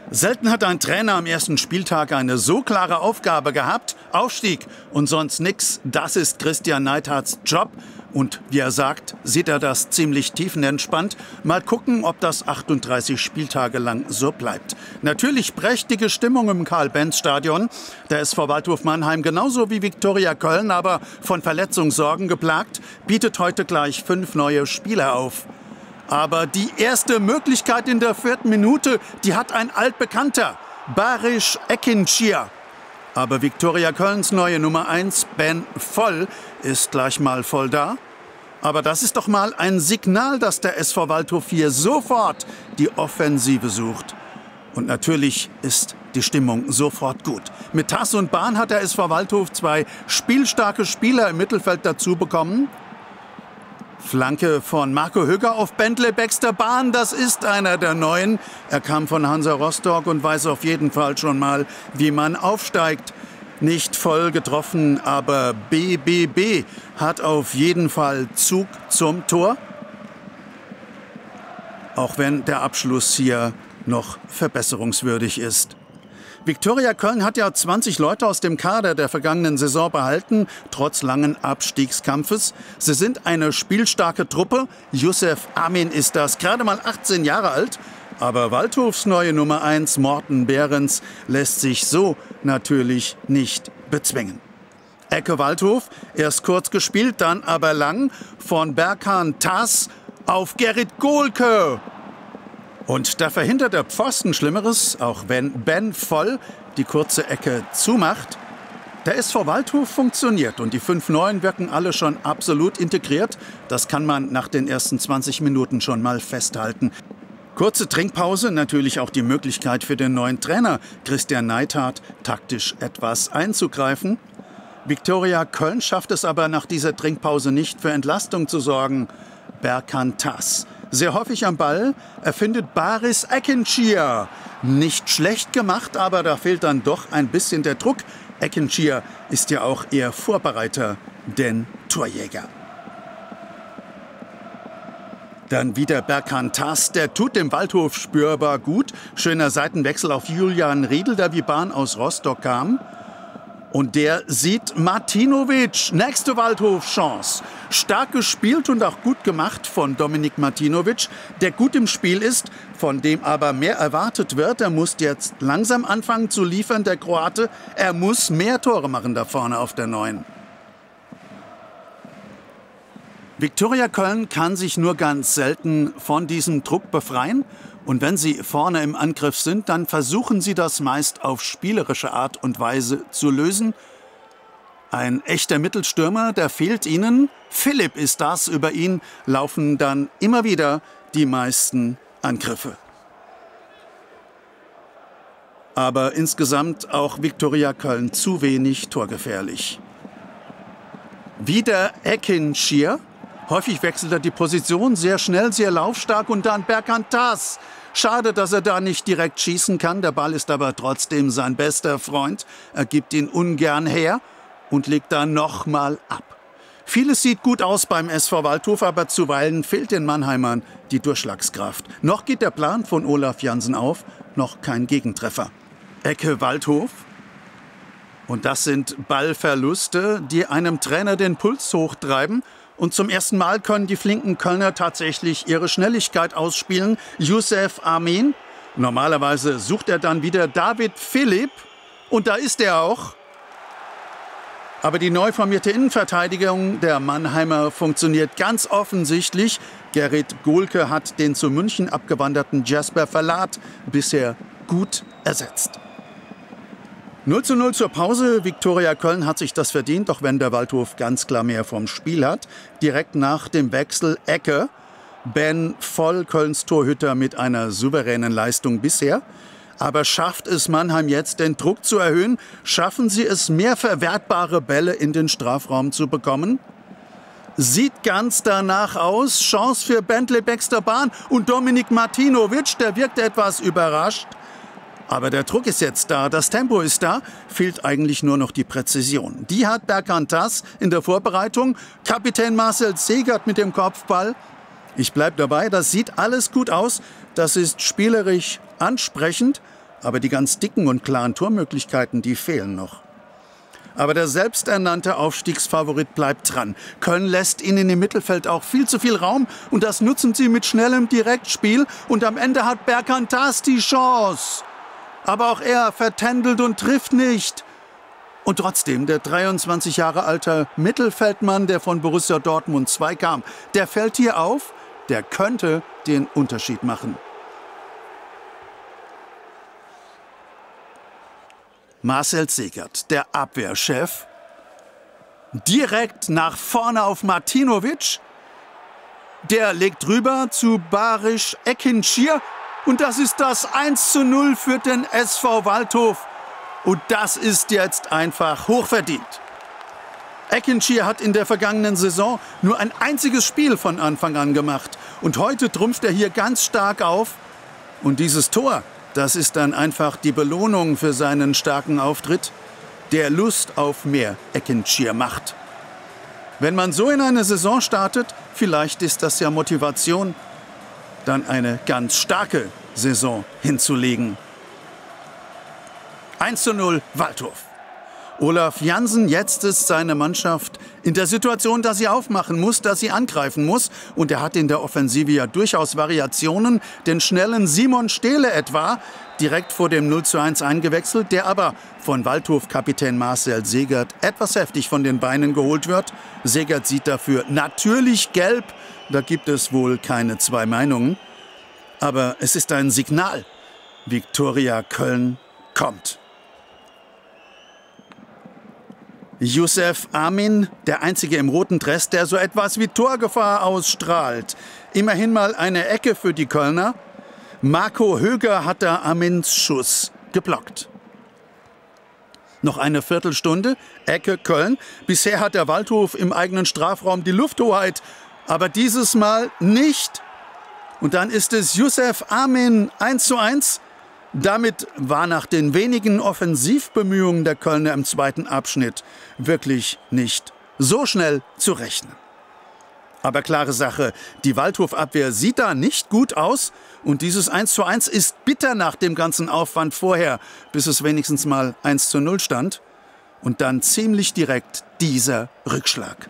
Selten hat ein Trainer am ersten Spieltag eine so klare Aufgabe gehabt. Aufstieg und sonst nix. Das ist Christian Neidhardts Job. Und wie er sagt, sieht er das ziemlich tiefenentspannt. Mal gucken, ob das 38 Spieltage lang so bleibt. Natürlich prächtige Stimmung im Karl-Benz-Stadion. Der SV Waldhof Mannheim, genauso wie Viktoria Köln, aber von Verletzungssorgen geplagt, bietet heute gleich 5 neue Spieler auf. Aber die erste Möglichkeit in der 4. Minute, die hat ein Altbekannter, Barış Ekinci. Aber Viktoria Kölns neue Nummer 1, Ben Voll, ist gleich mal voll da. Aber das ist doch mal ein Signal, dass der SV Waldhof hier sofort die Offensive sucht. Und natürlich ist die Stimmung sofort gut. Mit Tass und Bahn hat der SV Waldhof 2 spielstarke Spieler im Mittelfeld dazu bekommen. Flanke von Marco Höger auf Bentley Baxter Bahn, das ist einer der Neuen. Er kam von Hansa Rostock und weiß auf jeden Fall schon mal, wie man aufsteigt. Nicht voll getroffen, aber BBB hat auf jeden Fall Zug zum Tor. Auch wenn der Abschluss hier noch verbesserungswürdig ist. Viktoria Köln hat ja 20 Leute aus dem Kader der vergangenen Saison behalten, trotz langen Abstiegskampfes. Sie sind eine spielstarke Truppe. Youssef Amin ist das, gerade mal 18 Jahre alt. Aber Waldhofs neue Nummer 1, Morten Behrens, lässt sich so natürlich nicht bezwingen. Ecke Waldhof, erst kurz gespielt, dann aber lang. Von Berkan Tass auf Gerrit Gohlke. Und da verhindert der Pfosten Schlimmeres, auch wenn Ben Voll die kurze Ecke zumacht. Der SV Waldhof funktioniert und die 5 Neuen wirken alle schon absolut integriert. Das kann man nach den ersten 20 Minuten schon mal festhalten. Kurze Trinkpause, natürlich auch die Möglichkeit für den neuen Trainer Christian Neidhardt, taktisch etwas einzugreifen. Viktoria Köln schafft es aber nach dieser Trinkpause nicht, für Entlastung zu sorgen. Berkan Tass. Sehr häufig am Ball, er findet Barış Ekinci. Nicht schlecht gemacht, aber da fehlt dann doch ein bisschen der Druck. Ekinci ist ja auch eher Vorbereiter, denn Torjäger. Dann wieder Berkan Tass, der tut dem Waldhof spürbar gut. Schöner Seitenwechsel auf Julian Riedl, der wie Bahn aus Rostock kam. Und der sieht Martinovic, nächste Waldhof-Chance. Stark gespielt und auch gut gemacht von Dominik Martinovic, der gut im Spiel ist, von dem aber mehr erwartet wird. Er muss jetzt langsam anfangen zu liefern, der Kroate. Er muss mehr Tore machen da vorne auf der 9. Viktoria Köln kann sich nur ganz selten von diesem Druck befreien. Und wenn sie vorne im Angriff sind, dann versuchen sie das meist auf spielerische Art und Weise zu lösen. Ein echter Mittelstürmer, der fehlt ihnen. Philipp ist das, über ihn laufen dann immer wieder die meisten Angriffe. Aber insgesamt auch Viktoria Köln zu wenig torgefährlich. Wieder Ekinci. Häufig wechselt er die Position, sehr schnell, sehr laufstark und dann Berkan Tass. Schade, dass er da nicht direkt schießen kann. Der Ball ist aber trotzdem sein bester Freund. Er gibt ihn ungern her und legt dann nochmal ab. Vieles sieht gut aus beim SV Waldhof, aber zuweilen fehlt den Mannheimern die Durchschlagskraft. Noch geht der Plan von Olaf Jansen auf, noch kein Gegentreffer. Ecke Waldhof. Und das sind Ballverluste, die einem Trainer den Puls hochtreiben. Und zum ersten Mal können die flinken Kölner tatsächlich ihre Schnelligkeit ausspielen. Youssef Amin. Normalerweise sucht er dann wieder David Philipp. Und da ist er auch. Aber die neu formierte Innenverteidigung der Mannheimer funktioniert ganz offensichtlich. Gerrit Gohlke hat den zu München abgewanderten Jasper Verlat bisher gut ersetzt. 0:0 zur Pause. Viktoria Köln hat sich das verdient, auch wenn der Waldhof ganz klar mehr vom Spiel hat. Direkt nach dem Wechsel Ecke. Ben Voll, Kölns Torhüter, mit einer souveränen Leistung bisher. Aber schafft es Mannheim jetzt, den Druck zu erhöhen? Schaffen sie es, mehr verwertbare Bälle in den Strafraum zu bekommen? Sieht ganz danach aus. Chance für Bentley Baxter Bahn und Dominik Martinovic, der wirkt etwas überrascht. Aber der Druck ist jetzt da, das Tempo ist da, fehlt eigentlich nur noch die Präzision. Die hat Berkan Tass in der Vorbereitung, Kapitän Marcel Segert mit dem Kopfball. Ich bleibe dabei, das sieht alles gut aus, das ist spielerisch ansprechend. Aber die ganz dicken und klaren Tormöglichkeiten, die fehlen noch. Aber der selbsternannte Aufstiegsfavorit bleibt dran. Köln lässt ihnen im Mittelfeld auch viel zu viel Raum und das nutzen sie mit schnellem Direktspiel. Und am Ende hat Berkantas die Chance. Aber auch er vertändelt und trifft nicht. Und trotzdem, der 23 Jahre alte Mittelfeldmann, der von Borussia Dortmund 2 kam, der fällt hier auf, der könnte den Unterschied machen. Marcel Zegert, der Abwehrchef, direkt nach vorne auf Martinovic. Der legt rüber zu Barış Ekinci und das ist das 1:0 für den SV Waldhof. Und das ist jetzt einfach hochverdient. Ekinci hat in der vergangenen Saison nur ein einziges Spiel von Anfang an gemacht. Und heute trumpft er hier ganz stark auf. Und dieses Tor, das ist dann einfach die Belohnung für seinen starken Auftritt, der Lust auf mehr Ekinci macht. Wenn man so in eine Saison startet, vielleicht ist das ja Motivation, dann eine ganz starke Saison hinzulegen. 1:0 Waldhof. Olaf Jansen, jetzt ist seine Mannschaft in der Situation, dass sie aufmachen muss, dass sie angreifen muss. Und er hat in der Offensive ja durchaus Variationen. Den schnellen Simon Stehle etwa, direkt vor dem 0:1 eingewechselt, der aber von Waldhof-Kapitän Marcel Zegert etwas heftig von den Beinen geholt wird. Zegert sieht dafür natürlich gelb. Da gibt es wohl keine zwei Meinungen. Aber es ist ein Signal. Viktoria Köln kommt. Youssef Amin, der Einzige im roten Dress, der so etwas wie Torgefahr ausstrahlt. Immerhin mal eine Ecke für die Kölner. Marco Höger hat da Amins Schuss geblockt. Noch eine Viertelstunde, Ecke Köln. Bisher hat der Waldhof im eigenen Strafraum die Lufthoheit, aber dieses Mal nicht. Und dann ist es Youssef Amin 1:1. Damit war nach den wenigen Offensivbemühungen der Kölner im zweiten Abschnitt wirklich nicht so schnell zu rechnen. Aber klare Sache, die Waldhof-Abwehr sieht da nicht gut aus und dieses 1:1 ist bitter nach dem ganzen Aufwand vorher, bis es wenigstens mal 1:0 stand. Und dann ziemlich direkt dieser Rückschlag.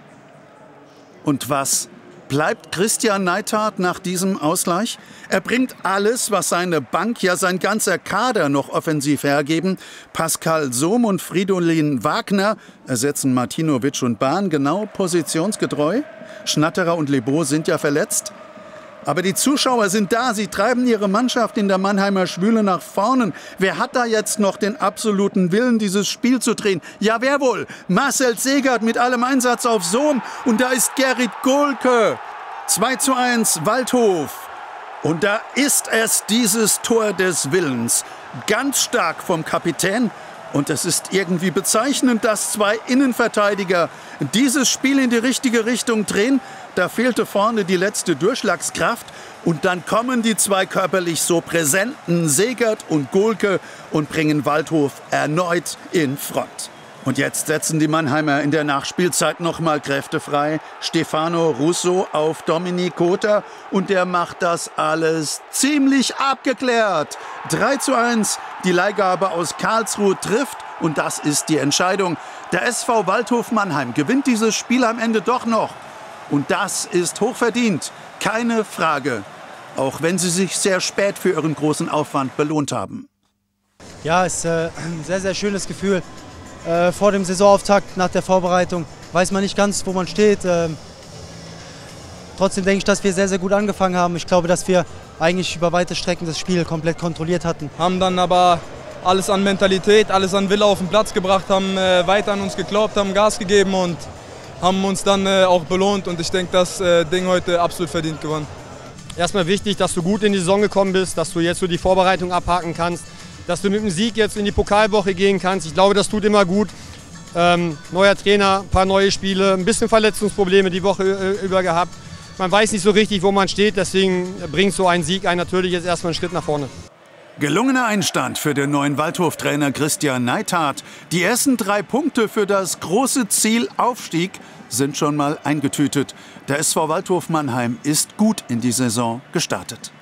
Und was bleibt Christian Neithardt nach diesem Ausgleich? Er bringt alles, was seine Bank, ja sein ganzer Kader noch offensiv hergeben. Pascal Sohm und Fridolin Wagner ersetzen Martinovic und Bahn genau positionsgetreu. Schnatterer und Lebo sind ja verletzt. Aber die Zuschauer sind da, sie treiben ihre Mannschaft in der Mannheimer Schwüle nach vorne. Wer hat da jetzt noch den absoluten Willen, dieses Spiel zu drehen? Ja, wer wohl? Marcel Zegert mit allem Einsatz auf Sohm. Und da ist Gerrit Golke. 2:1 Waldhof. Und da ist es, dieses Tor des Willens. Ganz stark vom Kapitän. Und es ist irgendwie bezeichnend, dass zwei Innenverteidiger dieses Spiel in die richtige Richtung drehen. Da fehlte vorne die letzte Durchschlagskraft. Und dann kommen die zwei körperlich so präsenten Zegert und Golke und bringen Waldhof erneut in Front. Und jetzt setzen die Mannheimer in der Nachspielzeit nochmal Kräfte frei. Stefano Russo auf Dominik Kota und der macht das alles ziemlich abgeklärt. 3:1, die Leihgabe aus Karlsruhe trifft und das ist die Entscheidung. Der SV Waldhof Mannheim gewinnt dieses Spiel am Ende doch noch. Und das ist hochverdient, keine Frage. Auch wenn sie sich sehr spät für ihren großen Aufwand belohnt haben. Ja, es ist ein sehr, sehr schönes Gefühl. Vor dem Saisonauftakt, nach der Vorbereitung, weiß man nicht ganz, wo man steht. Trotzdem denke ich, dass wir sehr, sehr gut angefangen haben. Ich glaube, dass wir eigentlich über weite Strecken das Spiel komplett kontrolliert hatten. Haben dann aber alles an Mentalität, alles an Wille auf den Platz gebracht, haben weiter an uns geglaubt, haben Gas gegeben und haben uns dann auch belohnt. Und ich denke, das Ding heute absolut verdient gewonnen. Erstmal wichtig, dass du gut in die Saison gekommen bist, dass du jetzt so die Vorbereitung abhaken kannst, dass du mit dem Sieg jetzt in die Pokalwoche gehen kannst. Ich glaube, das tut immer gut. Neuer Trainer, ein paar neue Spiele, ein bisschen Verletzungsprobleme die Woche über gehabt. Man weiß nicht so richtig, wo man steht, deswegen bringt so ein Sieg einen natürlich jetzt erstmal einen Schritt nach vorne. Gelungener Einstand für den neuen Waldhof-Trainer Christian Neithardt. Die ersten 3 Punkte für das große Ziel Aufstieg sind schon mal eingetütet. Der SV Waldhof Mannheim ist gut in die Saison gestartet.